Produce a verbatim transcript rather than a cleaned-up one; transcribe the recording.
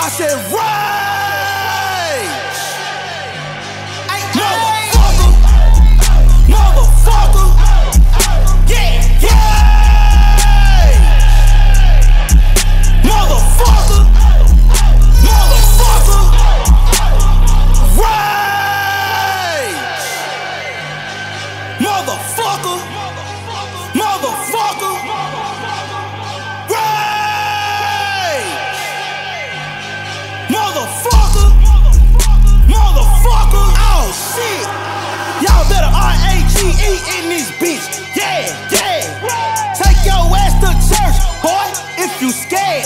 I said rage. Ay, motherfucker, motherfucker, yeah, yeah. Motherfucker, motherfucker, rage. Motherfucker, motherfucker, rage. Motherfucker, motherfucker, oh shit. Y'all better R A G E in this bitch, yeah, yeah. Take your ass to church, boy, if you scared.